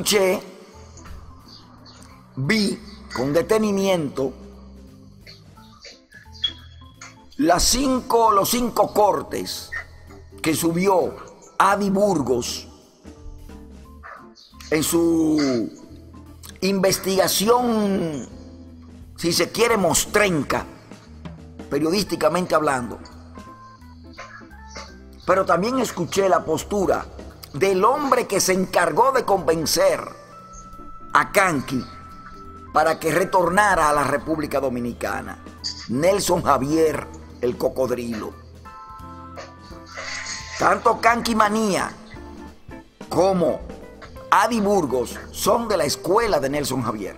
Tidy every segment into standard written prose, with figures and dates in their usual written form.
escuché, vi con detenimiento los 5 cortes que subió Adi Burgos en su investigación, si se quiere, mostrenca, periodísticamente hablando. Pero también escuché la postura del hombre que se encargó de convencer a Kanki para que retornara a la República Dominicana, Nelson Javier el Cocodrilo. Tanto Kanki Manía como Adi Burgos son de la escuela de Nelson Javier.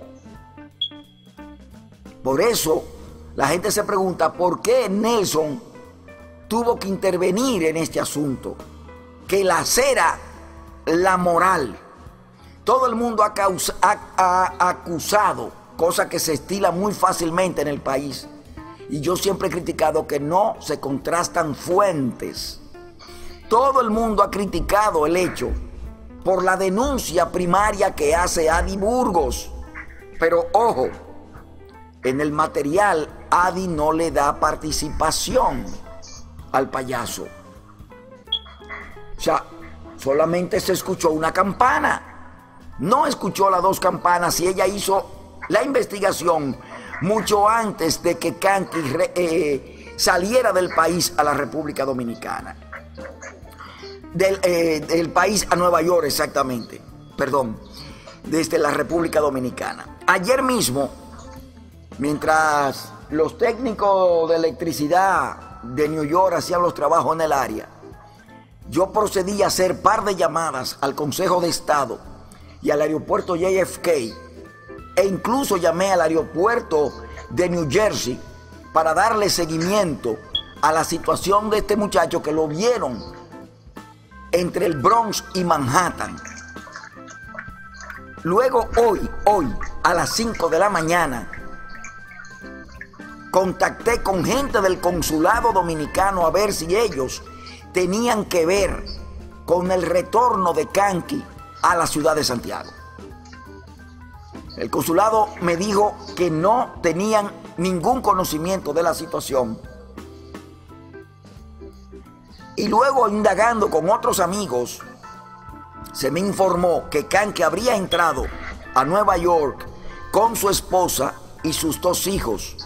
Por eso la gente se pregunta por qué Nelson tuvo que intervenir en este asunto, que lacera la moral. Todo el mundo ha acusado, cosa que se estila muy fácilmente en el país, y yo siempre he criticado que no se contrastan fuentes. Todo el mundo ha criticado el hecho por la denuncia primaria que hace Adi Burgos, pero ojo, en el material Adi no le da participación al payaso. O sea, solamente se escuchó una campana, no escuchó las 2 campanas, y ella hizo la investigación mucho antes de que Kanki saliera del país a la República Dominicana. Del país a Nueva York, exactamente, perdón, desde la República Dominicana. Ayer mismo, mientras los técnicos de electricidad de New York hacían los trabajos en el área, yo procedí a hacer par de llamadas al Consejo de Estado y al aeropuerto JFK, e incluso llamé al aeropuerto de New Jersey para darle seguimiento a la situación de este muchacho que lo vieron entre el Bronx y Manhattan. Luego hoy a las 5 de la mañana, contacté con gente del consulado dominicano a ver si ellos tenían que ver con el retorno de Kanki a la ciudad de Santiago. El consulado me dijo que no tenían ningún conocimiento de la situación. Y luego, indagando con otros amigos, se me informó que Kanki habría entrado a Nueva York con su esposa y sus 2 hijos.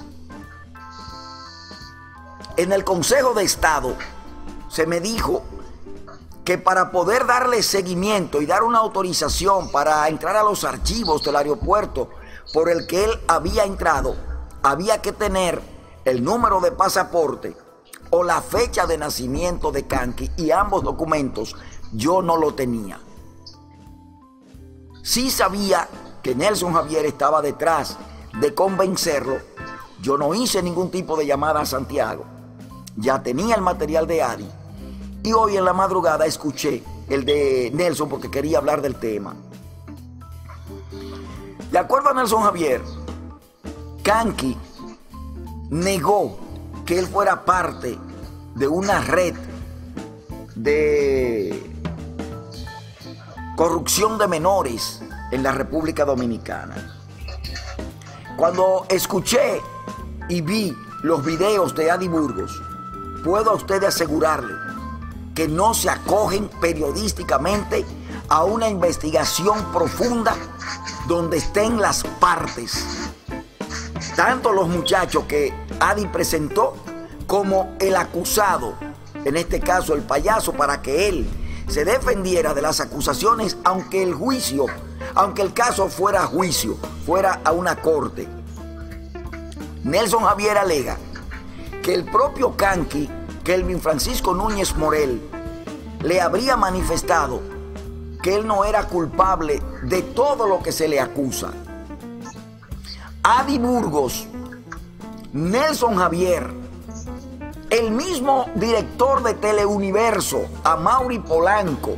En el Consejo de Estado se me dijo que para poder darle seguimiento y dar una autorización para entrar a los archivos del aeropuerto por el que él había entrado, había que tener el número de pasaporte o la fecha de nacimiento de Kanki, y ambos documentos yo no lo tenía. Sí sabía que Nelson Javier estaba detrás de convencerlo. Yo no hice ningún tipo de llamada a Santiago. Ya tenía el material de Adi. Y hoy en la madrugada escuché el de Nelson porque quería hablar del tema. De acuerdo a Nelson Javier, Kanki negó que él fuera parte de una red de corrupción de menores en la República Dominicana. Cuando escuché y vi los videos de Adi Burgos, puedo a ustedes asegurarle que no se acogen periodísticamente a una investigación profunda donde estén las partes, tanto los muchachos que Adi presentó como el acusado, en este caso el payaso, para que él se defendiera de las acusaciones, aunque el caso fuera a juicio, fuera a una corte. Nelson Javier alega que el propio Kanki, Kelvin Francisco Núñez Morel, le habría manifestado que él no era culpable de todo lo que se le acusa. Adi Burgos, Nelson Javier, el mismo director de Teleuniverso, Amaury Polanco,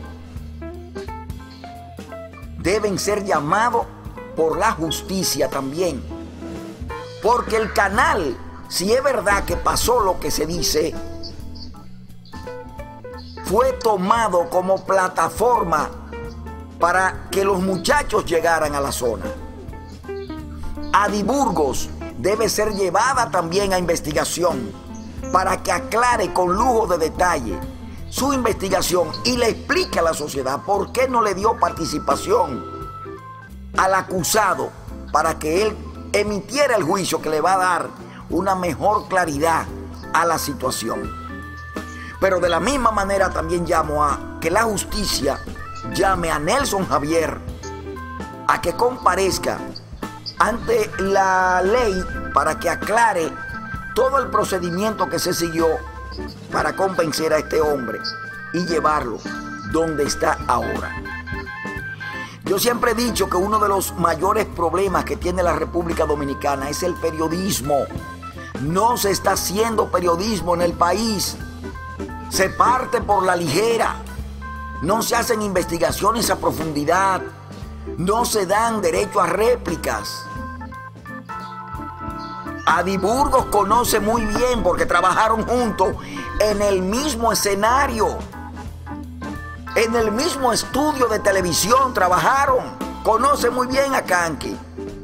deben ser llamados por la justicia también. Porque el canal, si es verdad que pasó lo que se dice, fue tomado como plataforma para que los muchachos llegaran a la zona. Adi Burgos debe ser llevada también a investigación para que aclare con lujo de detalle su investigación y le explique a la sociedad por qué no le dio participación al acusado para que él emitiera el juicio que le va a dar una mejor claridad a la situación. Pero de la misma manera también llamo a que la justicia llame a Nelson Javier a que comparezca ante la ley para que aclare todo el procedimiento que se siguió para convencer a este hombre y llevarlo donde está ahora. Yo siempre he dicho que uno de los mayores problemas que tiene la República Dominicana es el periodismo. No se está haciendo periodismo en el país. Se parte por la ligera. No se hacen investigaciones a profundidad. No se dan derecho a réplicas. Adi Burgos conoce muy bien porque trabajaron juntos en el mismo escenario. En el mismo estudio de televisión trabajaron. Conoce muy bien a Kanki.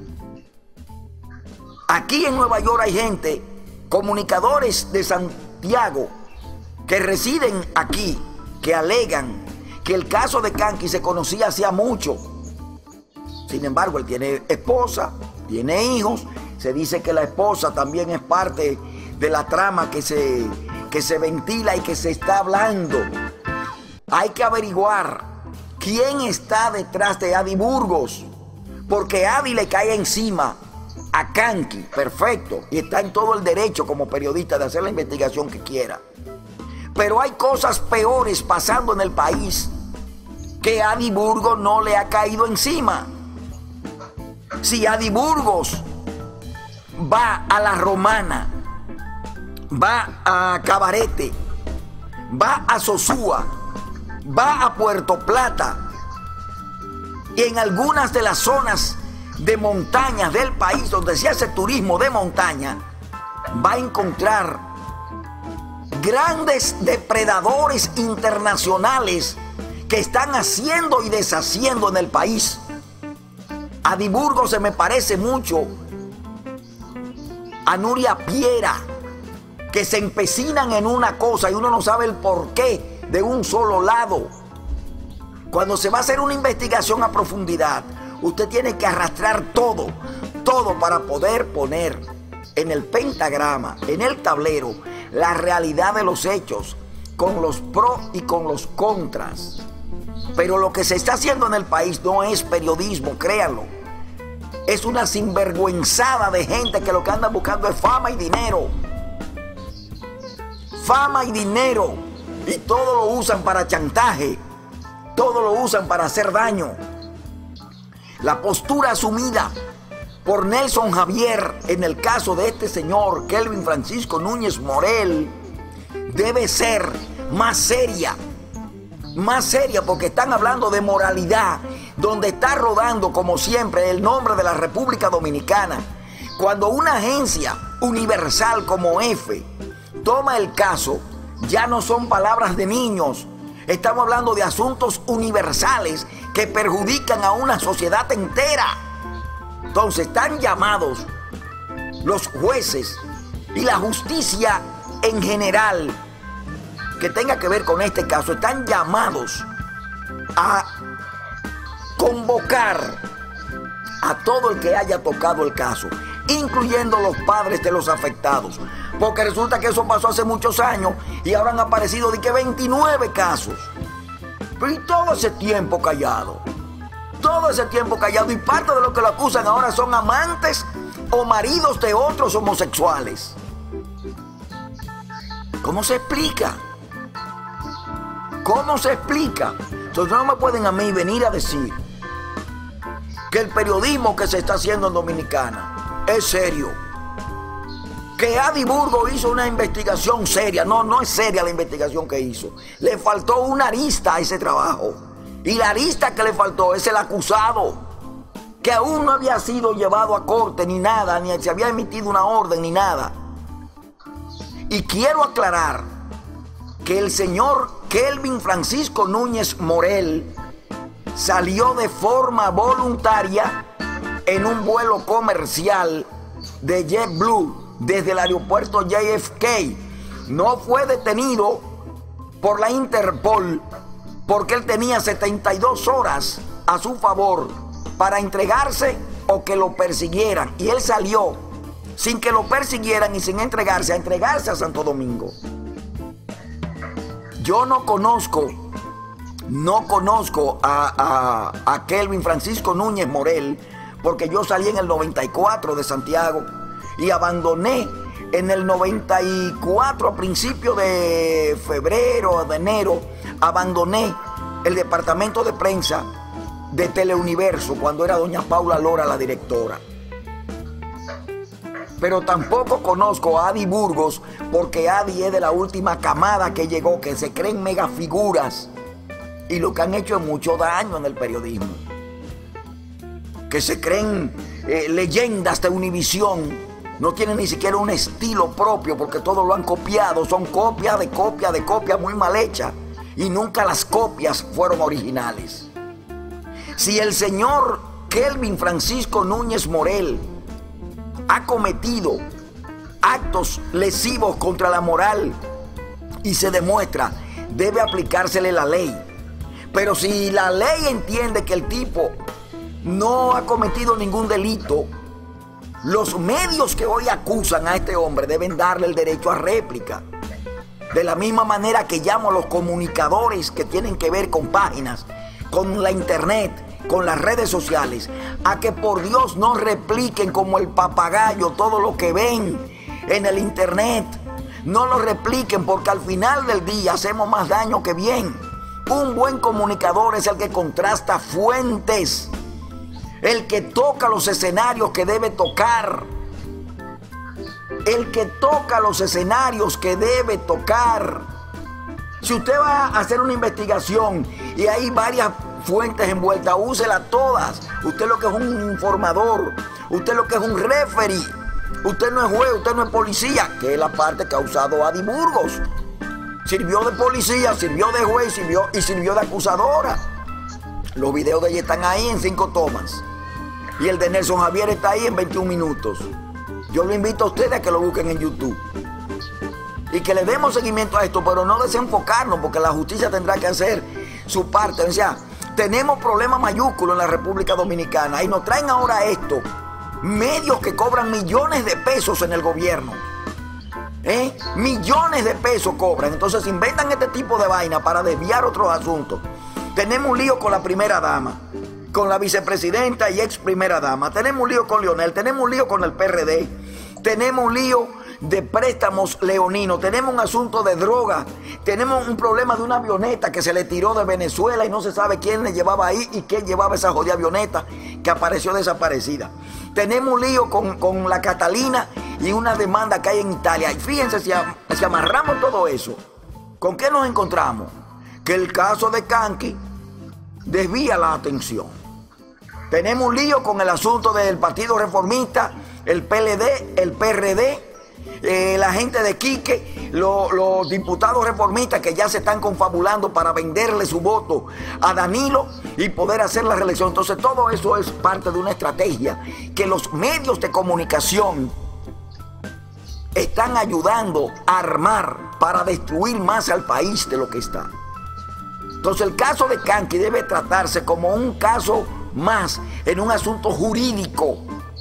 Aquí en Nueva York hay gente, comunicadores de Santiago, que residen aquí, que alegan que el caso de Kanki se conocía hacía mucho. Sin embargo, él tiene esposa, tiene hijos. Se dice que la esposa también es parte de la trama que se ventila y que se está hablando. Hay que averiguar quién está detrás de Adi Burgos, porque Adi le cae encima a Kanki, perfecto, y está en todo el derecho como periodista de hacer la investigación que quiera. Pero hay cosas peores pasando en el país que Adi Burgos no le ha caído encima. Si Adi Burgos va a La Romana, va a Cabarete, va a Sosúa, va a Puerto Plata y en algunas de las zonas de montañas del país donde se hace turismo de montaña, va a encontrar grandes depredadores internacionales que están haciendo y deshaciendo en el país. Adi Burgos se me parece mucho a Nuria Piera, que se empecinan en una cosa y uno no sabe el porqué de un solo lado. Cuando se va a hacer una investigación a profundidad, usted tiene que arrastrar todo para poder poner en el pentagrama, en el tablero, la realidad de los hechos, con los pros y con los contras. Pero lo que se está haciendo en el país no es periodismo, créanlo. Es una sinvergüenzada de gente que lo que anda buscando es fama y dinero. Fama y dinero. Y todo lo usan para chantaje. Todo lo usan para hacer daño. La postura asumida por Nelson Javier en el caso de este señor Kelvin Francisco Núñez Morel debe ser más seria. Más seria, porque están hablando de moralidad, donde está rodando como siempre el nombre de la República Dominicana. Cuando una agencia universal como EFE toma el caso, ya no son palabras de niños. Estamos hablando de asuntos universales que perjudican a una sociedad entera. Entonces están llamados los jueces y la justicia en general que tenga que ver con este caso, están llamados a convocar a todo el que haya tocado el caso, incluyendo los padres de los afectados, porque resulta que eso pasó hace muchos años y ahora han aparecido de que 29 casos. Pero y todo ese tiempo callado, y parte de los que lo acusan ahora son amantes o maridos de otros homosexuales. ¿Cómo se explica? ¿Cómo se explica? Entonces no me pueden a mí venir a decir que el periodismo que se está haciendo en Dominicana es serio. Que Adi Burgos hizo una investigación seria. No es seria la investigación que hizo. Le faltó una arista a ese trabajo. Y la arista que le faltó es el acusado, que aún no había sido llevado a corte ni nada, ni se había emitido una orden ni nada. Y quiero aclarar que el señor Kelvin Francisco Núñez Morel salió de forma voluntaria en un vuelo comercial de JetBlue desde el aeropuerto JFK. No fue detenido por la Interpol porque él tenía 72 horas a su favor para entregarse o que lo persiguieran. Y él salió sin que lo persiguieran y sin entregarse a Santo Domingo. Yo no conozco a Kelvin Francisco Núñez Morel, porque yo salí en el 94 de Santiago y abandoné en el 94, a principios de febrero, de enero, abandoné el departamento de prensa de Teleuniverso cuando era doña Paula Lora la directora. Pero tampoco conozco a Adi Burgos, porque Adi es de la última camada que llegó, que se creen megafiguras y lo que han hecho es mucho daño en el periodismo, que se creen leyendas de Univisión. No tienen ni siquiera un estilo propio porque todo lo han copiado. Son copia de copia muy mal hecha. Y nunca las copias fueron originales. Si el señor Kelvin Francisco Núñez Morel ha cometido actos lesivos contra la moral y se demuestra, debe aplicársele la ley. Pero si la ley entiende que el tipo no ha cometido ningún delito, los medios que hoy acusan a este hombre deben darle el derecho a réplica. De la misma manera que llamo a los comunicadores que tienen que ver con páginas, con la internet, con las redes sociales, a que por Dios no repliquen como el papagayo todo lo que ven en el internet. No lo repliquen, porque al final del día hacemos más daño que bien. Un buen comunicador es el que contrasta fuentes, el que toca los escenarios que debe tocar, el que toca los escenarios que debe tocar. Si usted va a hacer una investigación y hay varias fuentes envueltas, úselas todas. Usted lo que es un informador, usted lo que es un referee, usted no es juez, usted no es policía, que es la parte que ha usado Adi Burgos. Sirvió de policía, sirvió de juez y sirvió de acusadora. Los videos de ella están ahí en 5 tomas. Y el de Nelson Javier está ahí en 21 minutos. Yo lo invito a ustedes a que lo busquen en YouTube. Y que le demos seguimiento a esto, pero no desenfocarnos, porque la justicia tendrá que hacer su parte. O sea, tenemos problemas mayúsculos en la República Dominicana y nos traen ahora esto. Medios que cobran millones de pesos en el gobierno. Millones de pesos cobran. Entonces inventan este tipo de vaina para desviar otros asuntos. Tenemos un lío con la primera dama, con la vicepresidenta y ex primera dama. Tenemos un lío con Leonel, tenemos un lío con el PRD, tenemos un lío de préstamos leoninos, tenemos un asunto de droga, tenemos un problema de una avioneta que se le tiró de Venezuela y no se sabe quién le llevaba ahí y quién llevaba esa jodida avioneta que apareció desaparecida. Tenemos un lío con la Catalina y una demanda que hay en Italia. Y fíjense, si amarramos todo eso, ¿con qué nos encontramos? Que el caso de Kanki desvía la atención. Tenemos un lío con el asunto del Partido Reformista, el PLD, el PRD, la gente de Quique, los diputados reformistas que ya se están confabulando para venderle su voto a Danilo y poder hacer la reelección. Entonces todo eso es parte de una estrategia que los medios de comunicación están ayudando a armar para destruir más al país de lo que está. Entonces el caso de Kanki debe tratarse como un caso más en un asunto jurídico,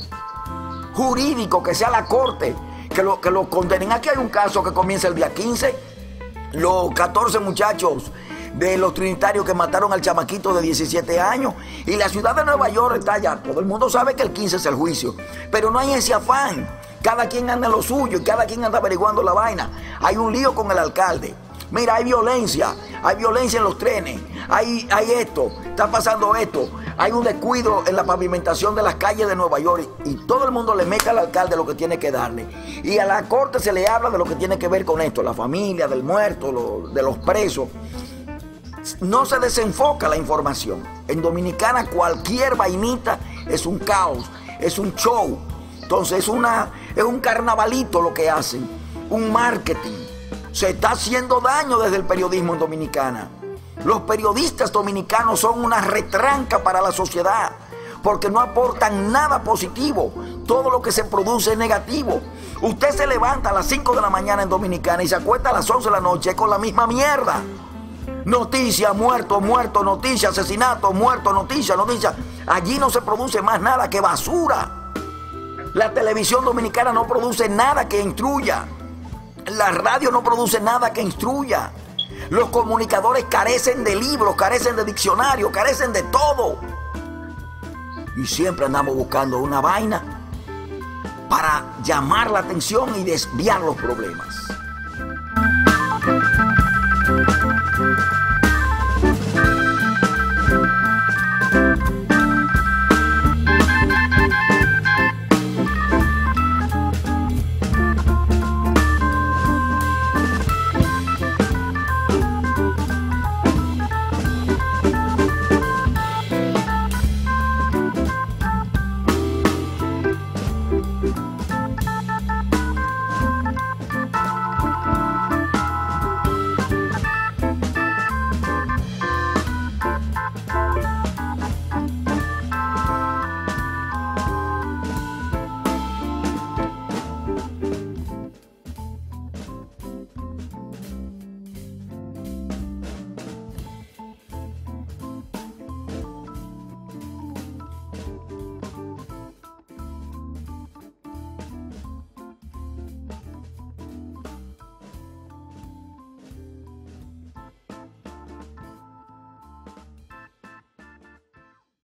que sea la corte, que lo condenen. Aquí hay un caso que comienza el día 15, los 14 muchachos de los trinitarios que mataron al chamaquito de 17 años, y la ciudad de Nueva York está allá. Todo el mundo sabe que el 15 es el juicio, pero no hay ese afán. Cada quien anda en lo suyo y cada quien anda averiguando la vaina. Hay un lío con el alcalde. Mira, hay violencia en los trenes, hay esto, está pasando esto, hay un descuido en la pavimentación de las calles de Nueva York y todo el mundo le mete al alcalde lo que tiene que darle. Y a la corte se le habla de lo que tiene que ver con esto, la familia del muerto, de los presos. No se desenfoca la información. En Dominicana cualquier vainita es un caos, es un show. Entonces es un carnavalito lo que hacen, un marketing. Se está haciendo daño desde el periodismo en Dominicana. Los periodistas dominicanos son una retranca para la sociedad porque no aportan nada positivo. Todo lo que se produce es negativo. Usted se levanta a las 5 de la mañana en Dominicana y se acuesta a las 11 de la noche con la misma mierda. Noticia, muerto, muerto, noticia, asesinato, muerto, noticia, noticia. Allí no se produce más nada que basura. La televisión dominicana no produce nada que instruya. La radio no produce nada que instruya. Los comunicadores carecen de libros, carecen de diccionarios, carecen de todo. Y siempre andamos buscando una vaina para llamar la atención y desviar los problemas.